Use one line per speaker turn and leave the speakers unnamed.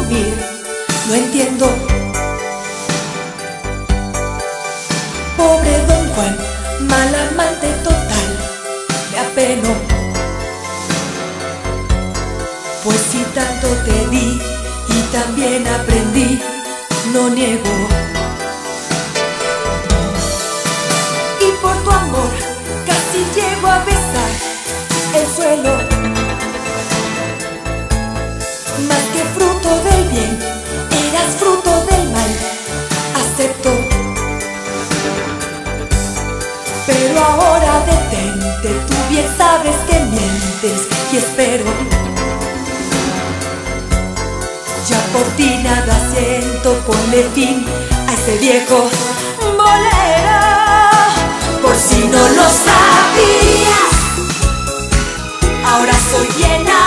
presumir, no entiendo. Pobre don Juan, mal amante total, me apeno. Pues si tanto te di y también aprendí, no niego. Y por tu amor casi llego a besar el suelo. Más que fruto del bien, eras fruto del mal, acepto. Pero ahora detente, tú bien sabes que mientes y espero. Ya por ti nada siento, ponle fin a ese viejo bolero. Por si no lo sabías, ahora soy llena